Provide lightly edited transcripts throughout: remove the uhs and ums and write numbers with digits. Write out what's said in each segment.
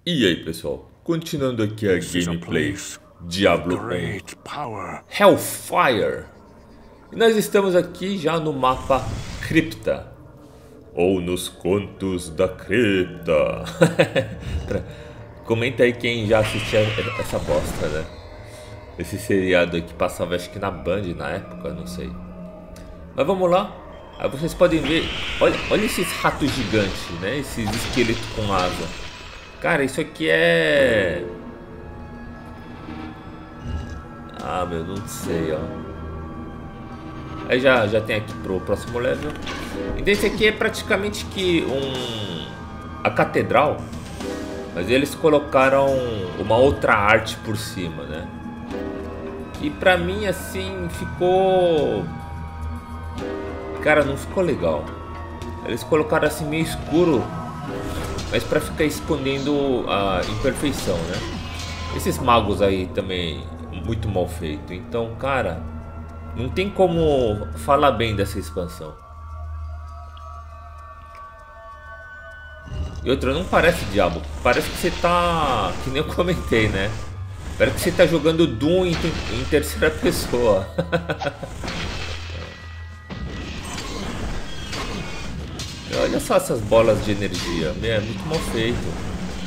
E aí pessoal, continuando aqui a gameplay Diablo 1 Power. Hellfire. E nós estamos aqui já no mapa Cripta, ou nos Contos da Cripta. Comenta aí quem já assistiu essa bosta, né? Esse seriado que passava acho que na Band na época, não sei. Mas vamos lá. Aí vocês podem ver, olha esses ratos gigantes, né? Esses esqueletos com asa. Cara, isso aqui é... Ah, meu, não sei, ó. Aí já tem aqui pro próximo level. Então esse aqui é praticamente que a catedral. Mas eles colocaram uma outra arte por cima, né? E pra mim, assim, ficou... Cara, não ficou legal. Eles colocaram assim meio escuro, mas pra ficar escondendo a imperfeição, né? Esses magos aí também, muito mal feito. Então, cara, não tem como falar bem dessa expansão. E outra, não parece Diablo. Parece que você tá... Que nem eu comentei, né? Parece que você tá jogando Doom em terceira pessoa. Olha só essas bolas de energia. Meu, é muito mal feito.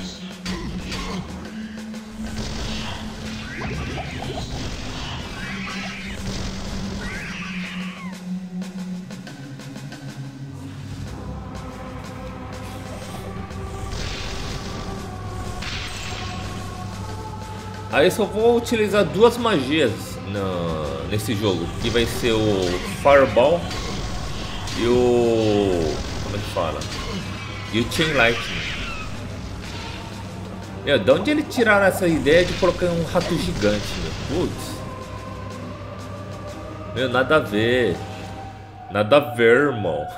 Aí eu só vou utilizar duas magias nesse jogo, que vai ser o Fireball e o... como é que fala? E o Chain Lightning. Meu, de onde eles tiraram essa ideia de colocar um rato gigante, meu? Putz. Meu, nada a ver. Nada a ver, irmão.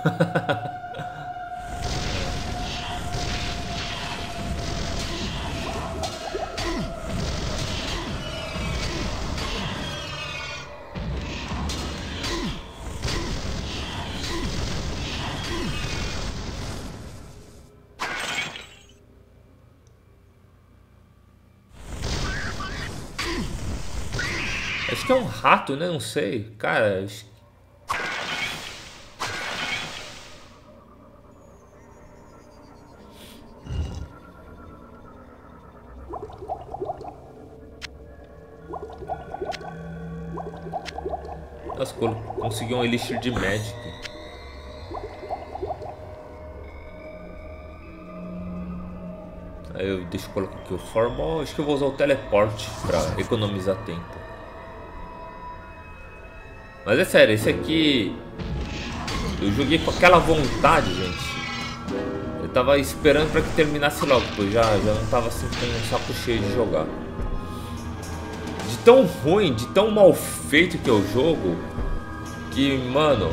Acho que é um rato, né? Não sei. Cara, nossa, consegui um Elixir de Magic. Aí deixa eu colocar aqui o Fireball. Acho que eu vou usar o teleporte pra economizar tempo. Mas é sério, esse aqui eu joguei com aquela vontade, gente. Eu tava esperando pra que terminasse logo, pois já não tava assim com um saco cheio de jogar. De tão ruim, de tão mal feito que é o jogo, que, mano...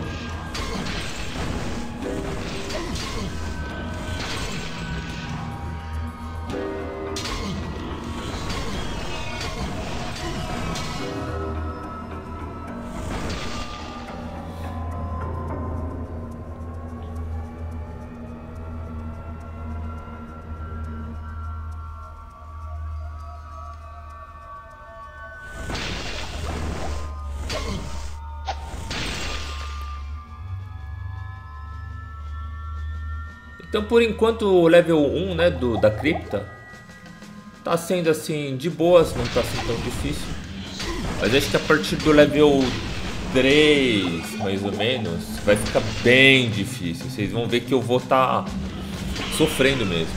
Então, por enquanto, o level 1, né, da cripta tá sendo assim, de boas, não tá sendo tão difícil. Mas acho que a partir do level 3, mais ou menos, vai ficar bem difícil. Vocês vão ver que eu vou estar sofrendo mesmo.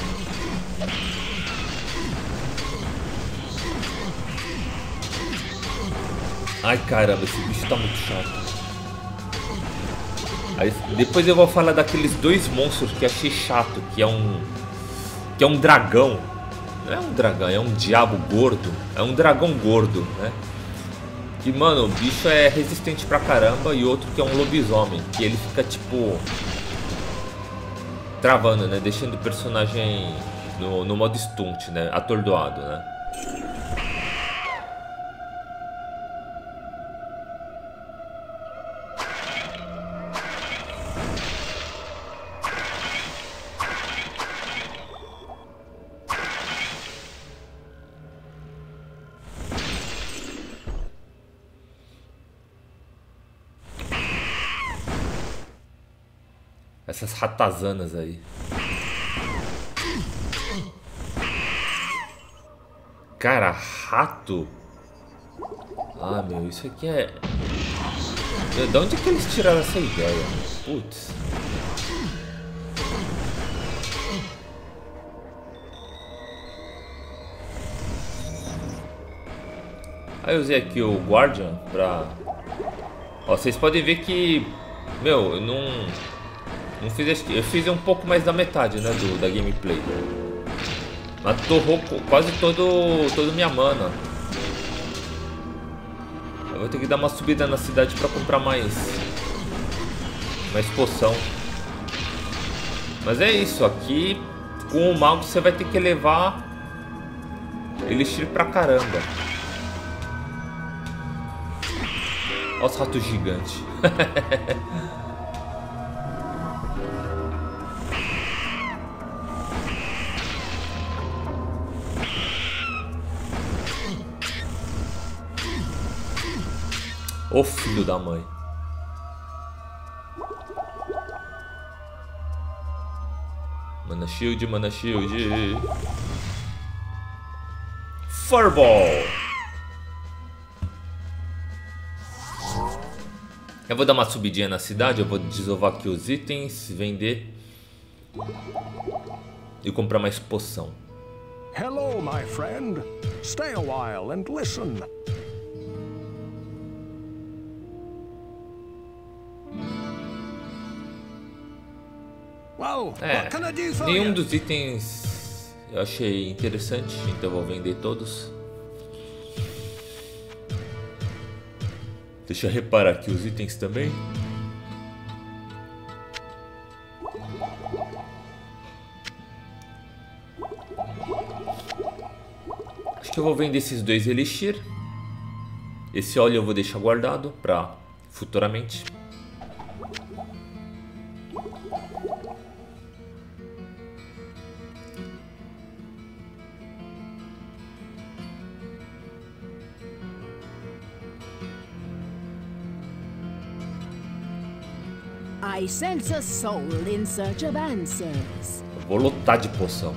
Ai, caramba, esse bicho tá muito chato. Aí, depois eu vou falar daqueles dois monstros que achei chato, que é um dragão. Não é um dragão, é um diabo gordo. É um dragão gordo, né? Que, mano, o bicho é resistente pra caramba. E outro que é um lobisomem, que ele fica, tipo, travando, né? Deixando o personagem no modo stunt, né? Atordoado, né? Essas ratazanas aí. Cara, rato? Ah, meu, isso aqui é... Meu, de onde que eles tiraram essa ideia? Putz. Aí eu usei aqui o Guardian pra... Ó, vocês podem ver que... Meu, eu não fiz... Eu fiz um pouco mais da metade, né, da gameplay. Mas torrou quase toda minha mana. Eu vou ter que dar uma subida na cidade pra comprar mais poção. Mas é isso, aqui com o mago você vai ter que levar elixir pra caramba. Olha os ratos gigantes. Ô filho da mãe. Mana shield, mana shield. Fireball. Eu vou dar uma subidinha na cidade, eu vou desovar aqui os itens, vender e comprar mais poção. Hello, my friend. Stay a while and listen. Well, what can I do for you? Nenhum dos itens eu achei interessante, então eu vou vender todos. Deixa eu reparar aqui os itens também. Acho que eu vou vender esses dois elixir. Esse óleo eu vou deixar guardado para futuramente. I sense a soul in search of answers. Eu vou lotar de poção.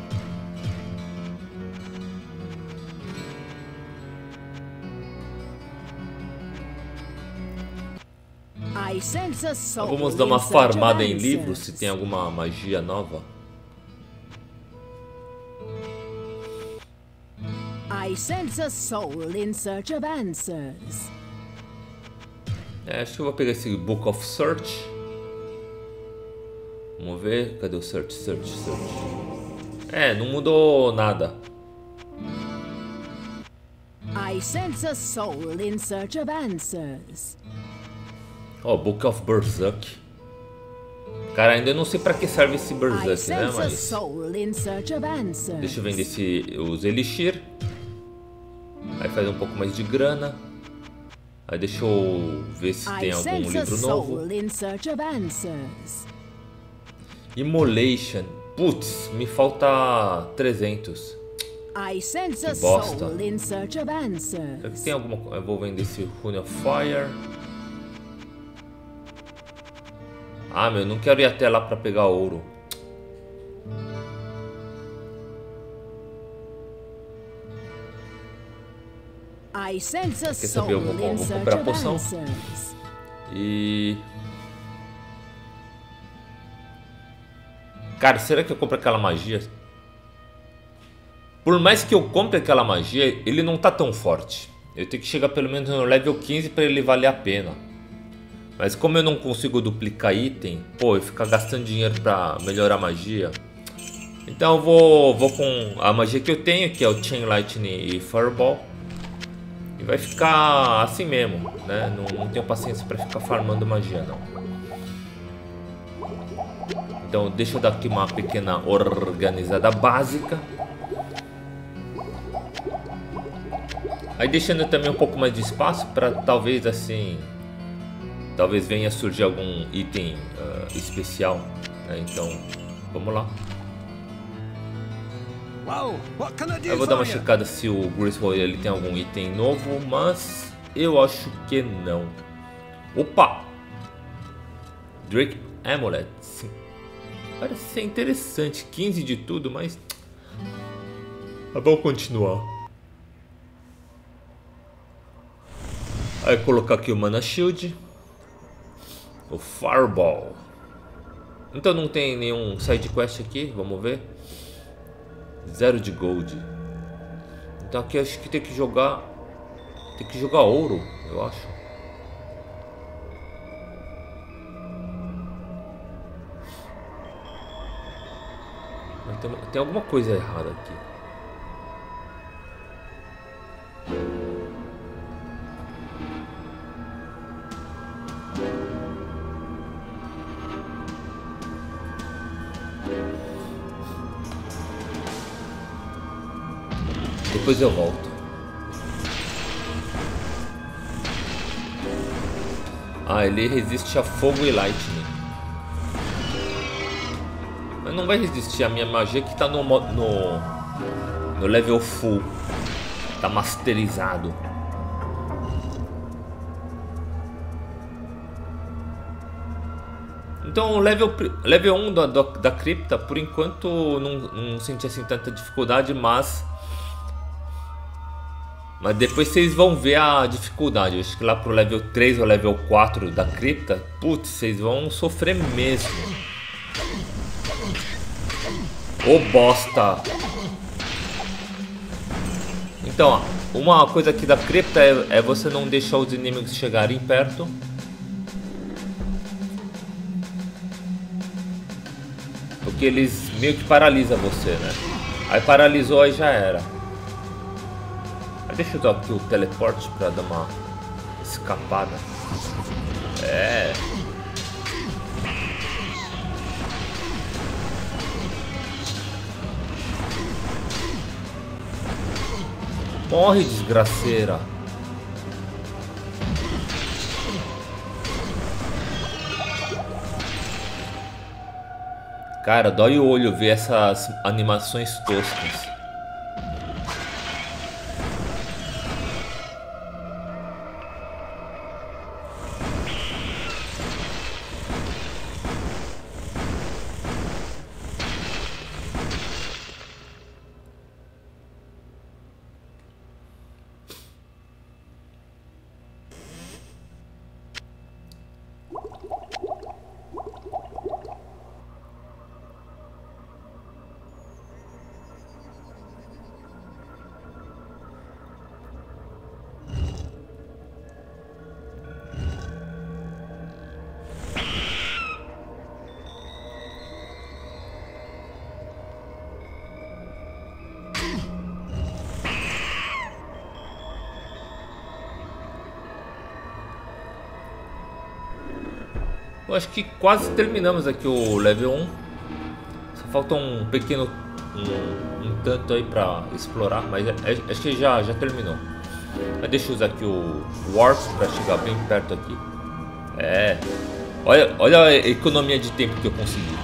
I sense a soul. Vamos dar uma farmada em livros se tem alguma magia nova. I sense a soul in search of answers. Acho que eu vou pegar esse Book of Search. Vamos ver, cadê o search? Não mudou nada. I sense a soul in search of answers. Ó, Book of Berserk. Cara, ainda não sei pra que serve esse Berserk, né? Mas deixa eu vender os Elixir. Aí faz um pouco mais de grana. Aí deixa eu ver se tem algum livro novo. Immolation. Putz, me falta 300. Que bosta. Será que tem alguma... Eu vou vender esse Rune of Fire. Ah, meu, não quero ir até lá pra pegar ouro. Quer saber? Eu vou comprar a poção. E... Cara, será que eu compro aquela magia? Por mais que eu compre aquela magia, ele não tá tão forte. Eu tenho que chegar pelo menos no level 15 para ele valer a pena. Mas como eu não consigo duplicar item, pô, eu ficar gastando dinheiro para melhorar a magia. Então eu vou com a magia que eu tenho, que é o Chain Lightning e Fireball. E vai ficar assim mesmo, né? Não tenho paciência para ficar farmando magia, não. Então deixa eu dar aqui uma pequena organizada básica. Aí deixando também um pouco mais de espaço para talvez assim... Talvez venha surgir algum item especial, né? Então, vamos lá. Eu vou dar uma checada se o Griswold ele tem algum item novo, mas eu acho que não. Opa! Drake Amulet. Parece ser interessante. 15 de tudo, mas... Vamos continuar. Aí colocar aqui o Mana Shield. O Fireball. Então não tem nenhum side quest aqui. Vamos ver. 0 de gold. Então aqui acho que tem que jogar... Tem que jogar ouro, eu acho. Mas tem alguma coisa errada aqui. Depois eu volto. Ah, ele resiste a fogo e lightning. Mas não vai resistir a minha magia que tá no level full. Tá masterizado. Então o level 1 da cripta, por enquanto não senti assim tanta dificuldade, mas depois vocês vão ver a dificuldade. Eu acho que lá pro level 3 ou level 4 da cripta, putz, vocês vão sofrer mesmo. Ô bosta! Então, ó, uma coisa aqui da cripta é você não deixar os inimigos chegarem perto. Porque eles meio que paralisam você, né? Aí paralisou, aí já era. Deixa eu dar aqui o teleporte pra dar uma escapada. É. Morre, desgraceira. Cara, dói o olho ver essas animações toscas. Eu acho que quase terminamos aqui o level 1. Só falta um pequeno um tanto aí pra explorar, mas acho que já terminou. Mas deixa eu usar aqui o Warp pra chegar bem perto aqui. É. Olha a economia de tempo que eu consegui.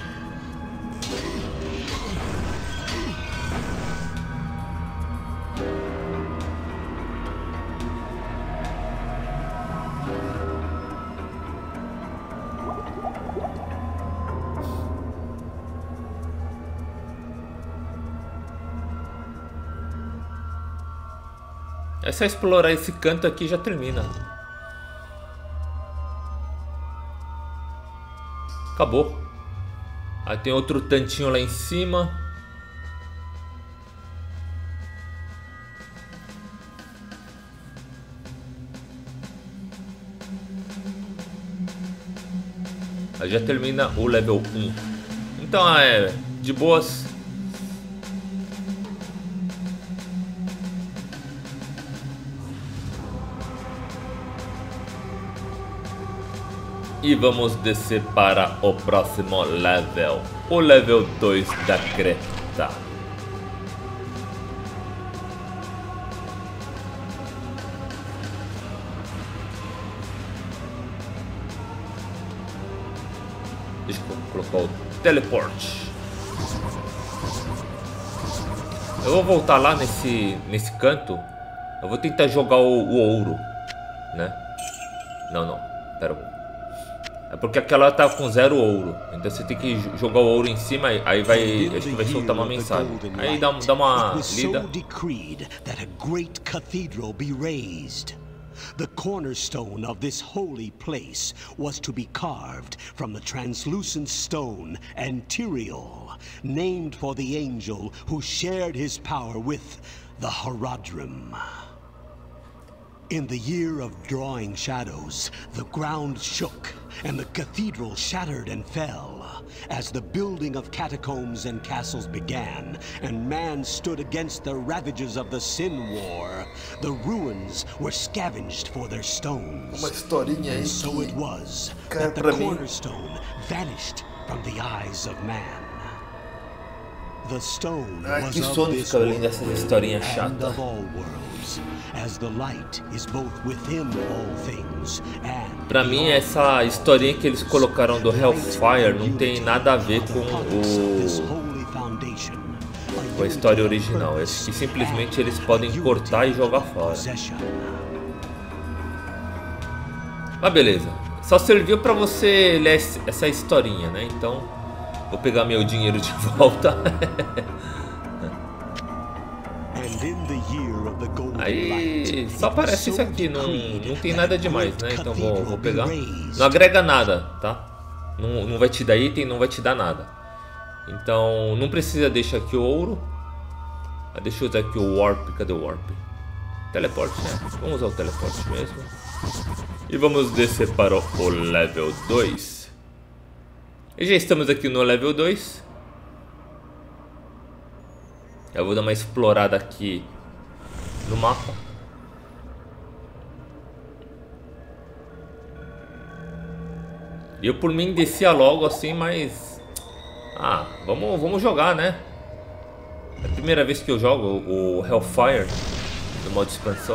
É só explorar esse canto aqui e já termina. Acabou. Aí tem outro tantinho lá em cima. Aí já termina o level 1. Então é de boas. E vamos descer para o próximo level, o level 2 da cripta. Deixa eu colocar o teleporte. Eu vou voltar lá nesse canto. Eu vou tentar jogar o ouro, né? Não, pera um. É porque aquela tá com 0 ouro. Então você tem que jogar o ouro em cima, aí vai, acho que vai soltar uma mensagem. Aí dá uma lida. The cornerstone of this holy place was to be carved from the translucent stone Antirial, named for the angel who shared his power with the Horadrim. In the year of drawing shadows, the ground shook, and the cathedral shattered and fell. As the building of catacombs and castles began, and man stood against the ravages of the Sin War, the ruins were scavenged for their stones. Uma historinha aí. And so it was that the cornerstone vanished from the eyes of man. The stone was of this world and of all worlds, as the light is both within all things and pra mim, essa historinha que eles colocaram do Hellfire não tem nada a ver com a história original. É que simplesmente eles podem cortar e jogar fora. Mas beleza, só serviu pra você ler essa historinha, né? Então vou pegar meu dinheiro de volta. Aí só aparece isso aqui, não tem nada demais, né? Então vou pegar. Não agrega nada, tá? Não vai te dar item, não vai te dar nada. Então não precisa deixar aqui o ouro. Deixa eu usar aqui o Warp. Cadê o Warp? Teleporte, né? Vamos usar o teleporte mesmo. E vamos descer para o level 2. E já estamos aqui no level 2. Eu vou dar uma explorada aqui no mapa. Eu por mim descia logo assim, mas... vamos jogar, né? É a primeira vez que eu jogo o Hellfire no modo expansão.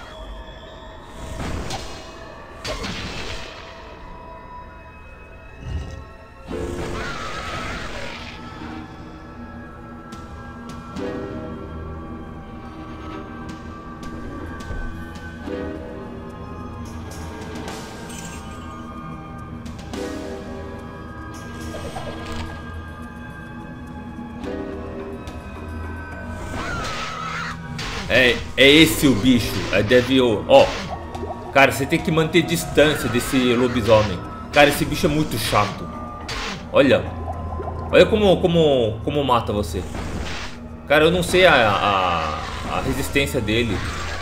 É esse o bicho, cara, você tem que manter distância desse lobisomem. Cara, esse bicho é muito chato. Olha como mata você. Cara, eu não sei a resistência dele.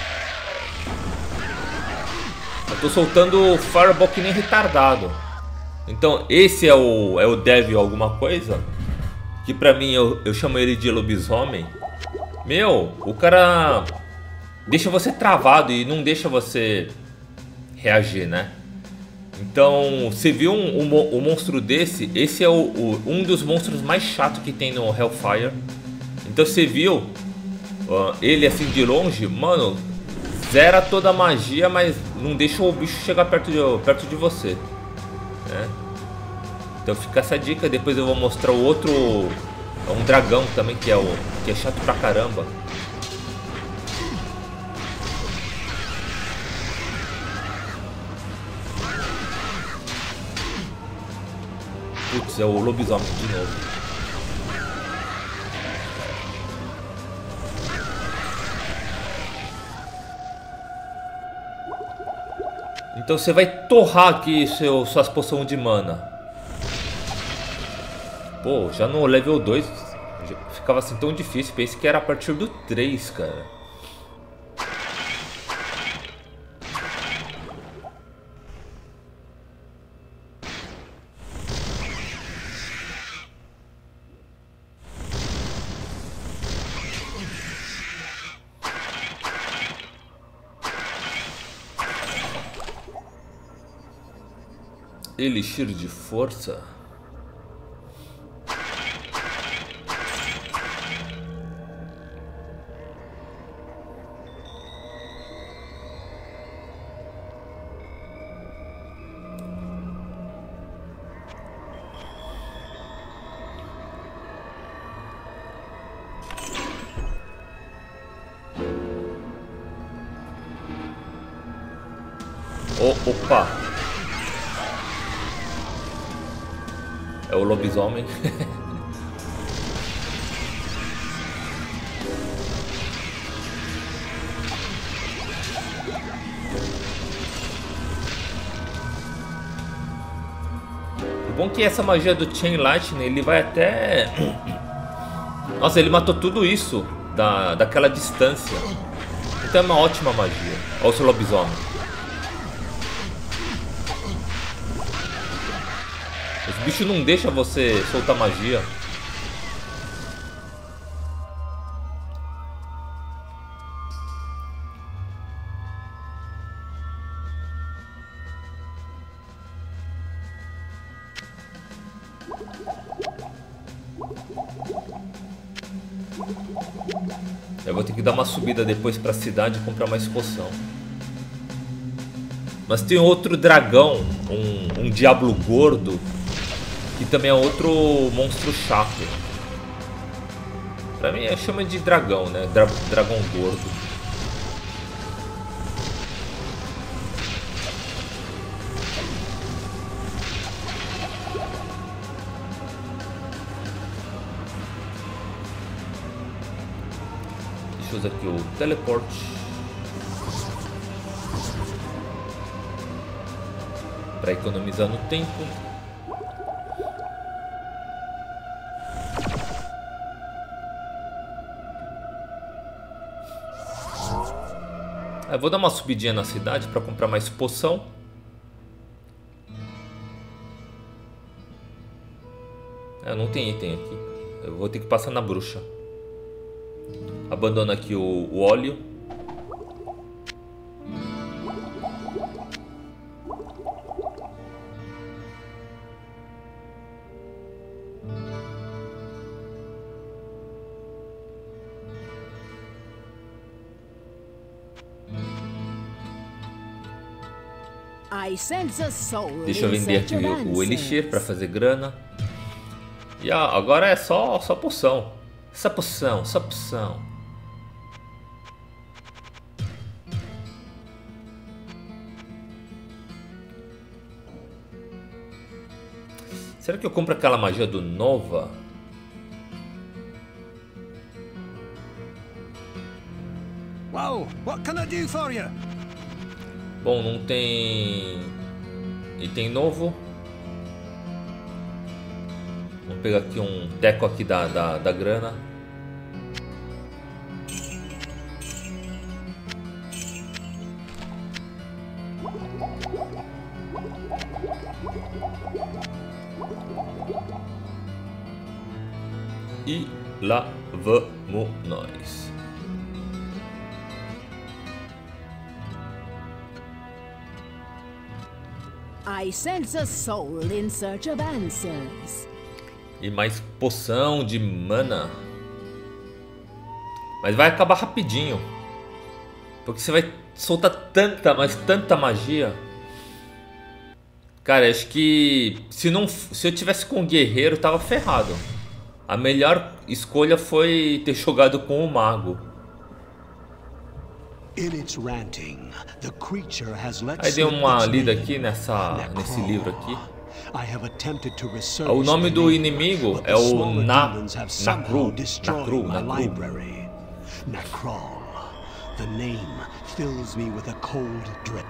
Eu tô soltando Fireball que nem retardado. Então esse é o Devil alguma coisa, que pra mim eu chamo ele de lobisomem. Meu, o cara deixa você travado e não deixa você reagir, né? Então, você viu um monstro desse? Esse é um dos monstros mais chatos que tem no Hellfire. Então você viu ele assim de longe, mano, zera toda a magia, mas não deixa o bicho chegar perto de você, né? Então fica essa dica. Depois eu vou mostrar o outro, um dragão também, que é chato pra caramba. Putz, é o lobisomem de novo. Então você vai torrar aqui suas poções de mana. Pô, já no level 2 já ficava assim tão difícil. Pensei que era a partir do 3, cara. Elixir de força. Opa! É o lobisomem. O bom é que essa magia do Chain Lightning, ele vai até... Nossa, ele matou tudo isso daquela distância. Então é uma ótima magia. Olha o seu lobisomem. Os bichos não deixam você soltar magia. Eu vou ter que dar uma subida depois pra cidade e comprar mais poção. Mas tem outro dragão, um diablo gordo, que também é outro monstro chato. Pra mim chama de dragão, né? Dragão gordo. Deixa eu usar aqui o teleporte para economizar no tempo. Eu vou dar uma subidinha na cidade para comprar mais poção. Não tem item aqui. Eu vou ter que passar na bruxa. Abandono aqui o óleo. Deixa eu vender aqui o Elixir para fazer grana. E agora é só poção. Só poção. Será que eu compro aquela magia do Nova? Well, what can I do for you? Bom, não tem item novo. Vamos pegar aqui um teco aqui da grana. E lá vamos nós. I sense a soul in search of answers. E mais poção de mana. Mas vai acabar rapidinho. Porque você vai soltar tanta magia. Cara, acho que se eu tivesse com o guerreiro, tava ferrado. A melhor escolha foi ter jogado com o mago. Aí dei uma lida aqui nesse livro aqui. O nome do inimigo é o Nakru. Nakral. The name fills me with a cold dread.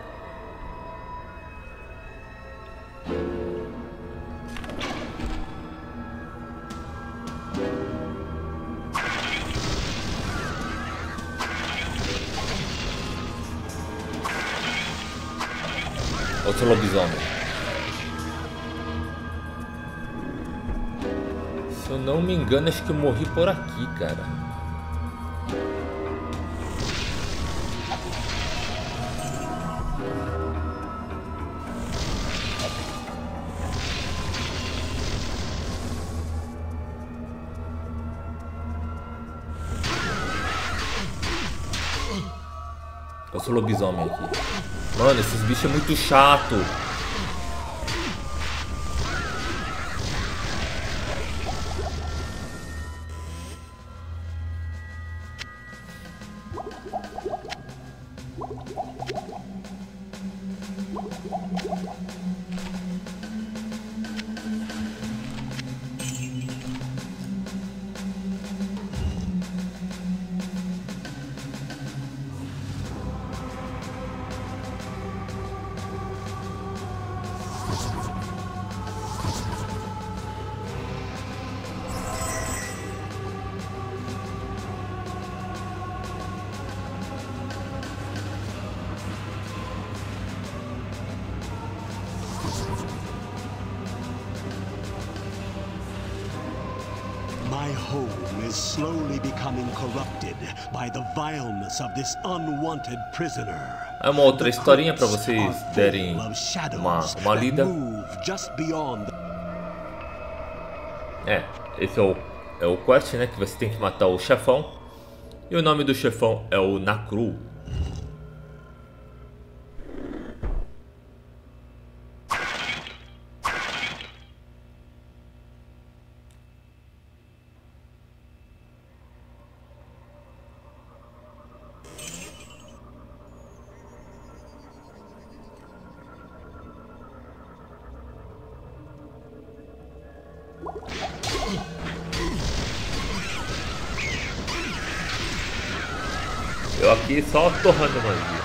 Outro lobisomem. Se eu não me engano, acho que eu morri por aqui, cara. Eu sou lobisomem aqui. Mano, esses bichos é muito chato. is slowly becoming corrupted by the vileness of this unwanted prisoner. É uma outra historinha para vocês derem uma lida. Esse é o quest, né? Que você tem que matar o chefão. E o nome do chefão é o Nakru. Eu aqui só torrando magia.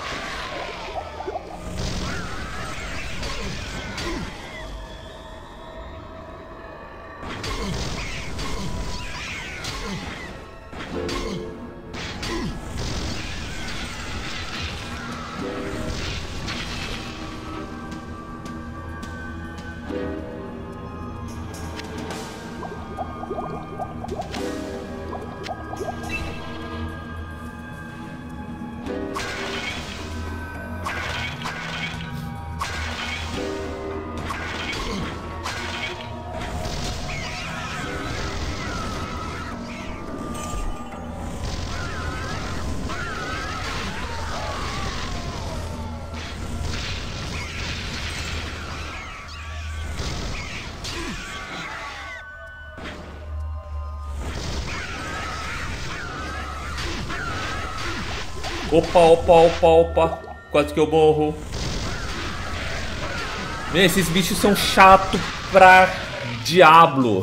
Opa. Quase que eu morro. Esses bichos são chatos pra diablo.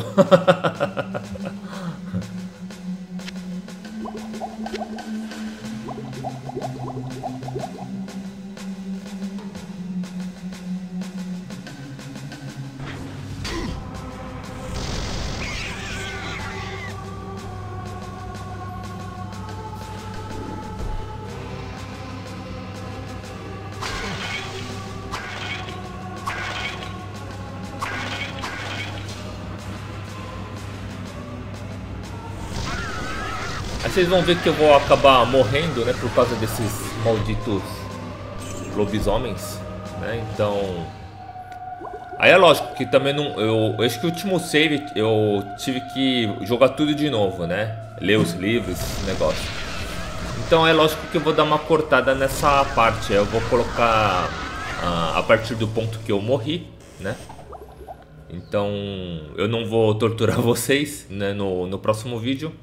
Aí vocês vão ver que eu vou acabar morrendo, né, por causa desses malditos lobisomens, né? Então, aí é lógico que também não, eu acho que o último save eu tive que jogar tudo de novo, né? Ler os livros, esse negócio. Então é lógico que eu vou dar uma cortada nessa parte. Eu vou colocar a partir do ponto que eu morri, né? Então eu não vou torturar vocês, né, no próximo vídeo.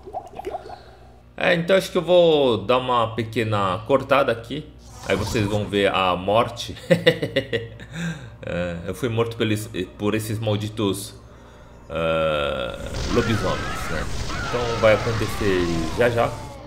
Então acho que eu vou dar uma pequena cortada aqui. Aí vocês vão ver a morte. Eu fui morto por esses malditos lobisomens, né? Então vai acontecer já.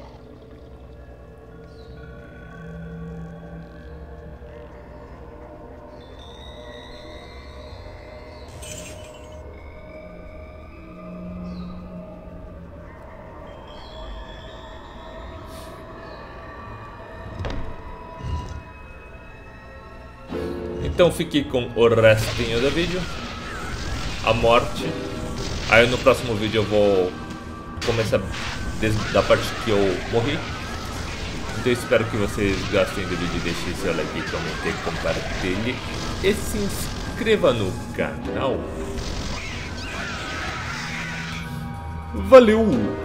Então fique com o restinho do vídeo, a morte. Aí no próximo vídeo eu vou começar desde a parte que eu morri. Então eu espero que vocês gostem do vídeo, deixem seu like, comentem, compartilhem e se inscreva no canal. Valeu!